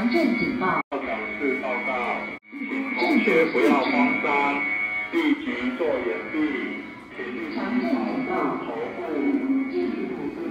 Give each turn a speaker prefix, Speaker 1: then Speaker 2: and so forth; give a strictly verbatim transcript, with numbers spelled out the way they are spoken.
Speaker 1: 强震警报。
Speaker 2: 校长室报告，同学不要慌张，立即做掩蔽，请立即保护头部。